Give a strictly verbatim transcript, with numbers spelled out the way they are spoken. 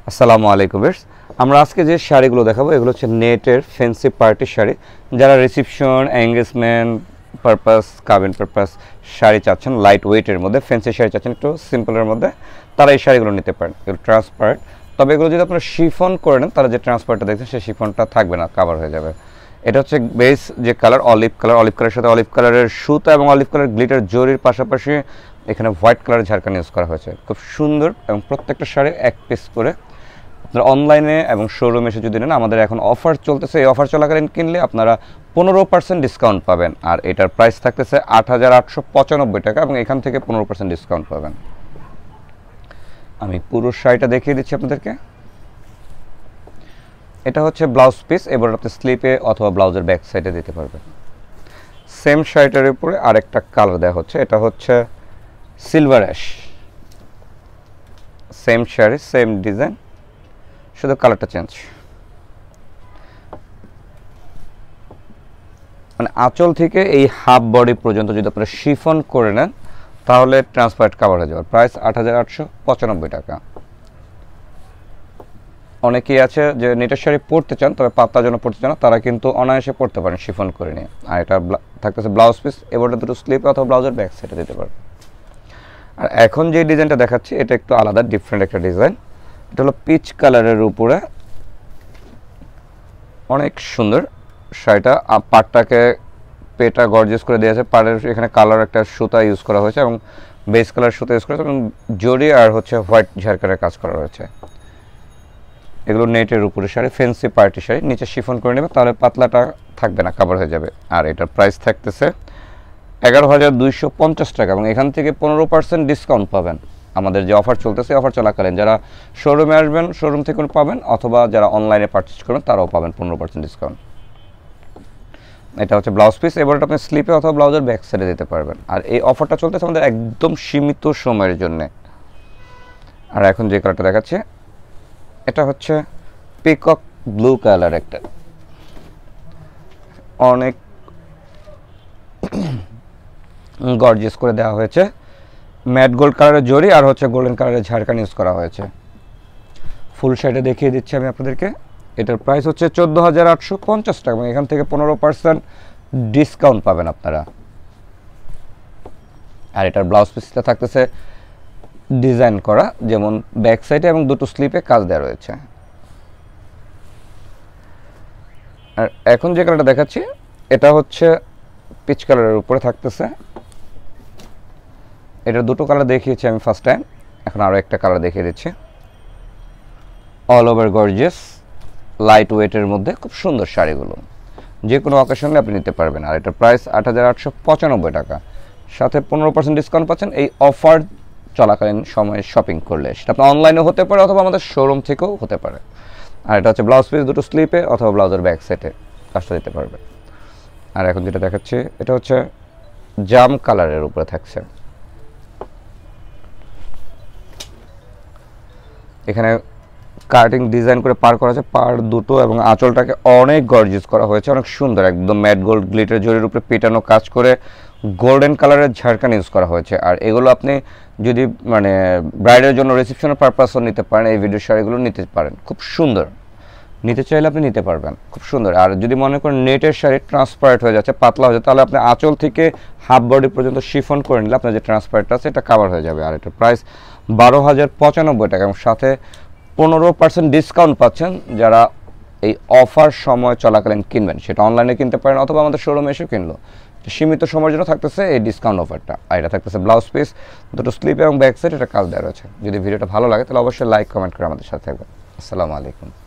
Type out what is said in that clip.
আসসালামু আলাইকুম ভিউয়ার্স, আমরা আজকে যে শাড়িগুলো দেখাবো এগুলো হচ্ছে নেটের ফ্যান্সি পার্টি শাড়ি। যারা রিসেপশন, এঙ্গেজমেন্ট পারপাস, কাবিন পারপাস শাড়ি চাচ্ছেন, লাইট ওয়েটের মধ্যে ফ্যান্সি শাড়ি চাচ্ছেন, একটু সিম্পলের মধ্যে, তারা এই শাড়িগুলো নিতে পারেন। এগুলো ট্রান্সপারেন্ট, তবে এগুলো যদি আপনারা শিফন করে নেন তাহলে যে ট্রান্সপারেন্টটা দেখছেন সেই শিফনটা থাকবে না, কাভার হয়ে যাবে। এটা হচ্ছে বেস যে কালার অলিভ কালার, অলিভ কালারের সাথে অলিভ কালারের সুতা এবং অলিভ কালার গ্লিটার জরির পাশাপাশি এখানে হোয়াইট কালারের ঝাড়খান ইউজ করা হয়েছে। খুব সুন্দর এবং প্রত্যেকটা শাড়ি এক পিস করে। আপনারা অনলাইনে এবং শোরুমে এসে যদি নেন, আমাদের এখন অফার চলতেছে, এই অফার চলাকালীন কিনলে আপনারা পনেরো পার্সেন্ট ডিসকাউন্ট পাবেন। আর এটার প্রাইস থাকতেছে আট হাজার আটশো পঁচানব্বই টাকা এবং এখান থেকে পনেরো পার্সেন্ট ডিসকাউন্ট পাবেন। আমি পুরো শাড়িটা দেখিয়ে দিচ্ছি আপনাদেরকে। এটা হচ্ছে ব্লাউজ পিস, এবার আপনি স্লিপে অথবা ব্লাউজের ব্যাক সাইডে দিতে পারবেন। সেম শাড়িটার উপরে আরেকটা কালার দেওয়া হচ্ছে, এটা হচ্ছে silver ash. Same sari, same design, শুধু কালারটা চেঞ্জ। মানে আঁচল থেকে এই হাফ বডি পর্যন্ত যদি আপনারা শিফন করে নেন তাহলে ট্রান্সপারেন্ট কাভার হয়ে যাবে। প্রাইস আট হাজার আটশো পঁচানব্বই টাকা। অনেকেই আছে যে নেটের শাড়ি পরতে চান তবে পাতলার জন্য পরতে চান না, তারা কিন্তু অনায়াসে পরতে পারেন শিফন করে নিয়ে। আর এটা থাকতেছে ব্লাউজ পিস, এবারটা দুটো স্লিপ অথবা ব্লাউজের ব্যাক সাইডে দিতে পারেন। আর এখন যে ডিজাইনটা দেখাচ্ছি এটা একটু আলাদা, ডিফারেন্ট একটা ডিজাইন। এটা হলো পিচ কালারের উপরে, অনেক সুন্দর শাড়িটা। পাড়টাকে পেটা গর্জিয়াস করে দিয়েছে, পাড়ের এখানে কালার একটা সুতা ইউজ করা হয়েছে এবং বেস কালার সুতা ইউজ করা হয়েছে এবং জরি আর হচ্ছে হোয়াইট ঝাড়খানের কাজ করা হয়েছে। এগুলো নেটের উপরে শাড়ি, ফ্যান্সি পার্টি শাড়ি, নিচে শিফন করে নেবে তাহলে পাতলাটা থাকবে না, কাভার হয়ে যাবে। আর এটার প্রাইস থাকতেছে এগারো হাজার দুইশো পঞ্চাশ টাকা এবং এখান থেকে পনেরো পার্সেন্ট ডিসকাউন্ট পাবেন। আমাদের যে অফার চলতেছে, অফার চলাকালীন যারা শোরুমে আসবেন শোরুম থেকে পাবেন, অথবা যারা অনলাইনে পারচেজ করবেন তারাও পাবেন পনেরো পার্সেন্ট ডিসকাউন্ট। এটা হচ্ছে ব্লাউজ পিস, এবার আপনি স্লিপে অথবা ব্লাউজের ব্যাক সাইডে দিতে পারবেন। আর এই অফারটা চলতেছে আমাদের একদম সীমিত সময়ের জন্য। আর এখন যে কালারটা দেখাচ্ছে এটা হচ্ছে পিকক ব্লু কালার, একটা অনেক গর্জিয়াস করে দেওয়া হয়েছে। ম্যাট গোল্ড কালারের জরি আর হচ্ছে গোল্ডেন কালারের ঝাড়খান ইউজ করা হয়েছে। ফুল শাড়িটা দেখিয়ে দিচ্ছি আমি আপনাদেরকে। এটার প্রাইস হচ্ছে চোদ্দো হাজার আটশো পঞ্চাশ টাকা এবং এখান থেকে পনেরো পার্সেন্ট ডিসকাউন্ট পাবেন আপনারা। আর এটার ব্লাউজ পিসটা থাকতেছে ডিজাইন করা, যেমন ব্যাক সাইডে এবং দুটো স্লিপে কাজ দেওয়া রয়েছে। আর এখন যে কালারটা দেখাচ্ছি এটা হচ্ছে পিচ কালারের উপরে থাকতেছে। এটা দুটো কালার দেখিয়েছি আমি ফার্স্ট টাইম, এখন আরও একটা কালার দেখিয়ে দিচ্ছি। অল ওভার গর্জিয়াস, লাইট ওয়েটের মধ্যে খুব সুন্দর শাড়িগুলো, যে কোনো অকেশনে আপনি নিতে পারবেন। আর এটার প্রাইস আট হাজার আটশো পঁচানব্বই টাকা, সাথে পনেরো পার্সেন্ট ডিসকাউন্ট পাচ্ছেন এই অফার চলাকালীন সময়ে শপিং করলে। সেটা আপনার অনলাইনেও হতে পারে অথবা আমাদের শোরুম থেকেও হতে পারে। আর এটা হচ্ছে ব্লাউজ পিস, দুটো স্লিপে অথবা ব্লাউজের ব্যাক সেটে কাজটা দিতে পারবে। আর এখন যেটা দেখাচ্ছি এটা হচ্ছে জাম কালারের উপরে থাকছে। এখানে কাটিং ডিজাইন করে পার করা আছে, পার দুটো এবং আঁচলটাকে অনেক গর্জিয়াস করা হয়েছে, অনেক সুন্দর, একদম ম্যাট গোল্ড গ্লিটার জরির উপরে পেটানো কাজ করে গোল্ডেন কালারের ঝাড়খান ইউজ করা হয়েছে। আর এগুলো আপনি যদি মানে ব্রাইডের জন্য রিসেপশনের পারপাসও নিতে পারেন, এই ভিডিও শাড়িগুলো নিতে পারেন, খুব সুন্দর। নিতে চাইলে আপনি নিতে পারবেন, খুব সুন্দর। আর যদি মনে করেন নেটের শাড়ি ট্রান্সপারেন্ট হয়ে যাচ্ছে, পাতলা হয়ে যাচ্ছে, তাহলে আপনি আঁচল থেকে হাফ বডি পর্যন্ত শিফন করে নিলে আপনার যে ট্রান্সপারেন্টটা আছে এটা কাভার হয়ে যাবে। আর এটার প্রাইস বারো হাজার পঁচানব্বই টাকা এবং সাথে পনেরো পার্সেন্ট ডিসকাউন্ট পাচ্ছেন যারা এই অফার সময় চলাকালীন কিনবেন। সেটা অনলাইনে কিনতে পারেন অথবা আমাদের শোরুমে এসে কিনলো। সীমিত সময়ের জন্য থাকতেছে এই ডিসকাউন্ট অফারটা। আর এটা থাকতেছে ব্লাউজ পিস, দুটো স্লিপ এবং ব্যাক সাইড, এটা কাজ দেওয়া রয়েছে। যদি ভিডিওটা ভালো লাগে তাহলে অবশ্যই লাইক কমেন্ট করে আমাদের সাথে থাকবেন। আসসালামু আলাইকুম।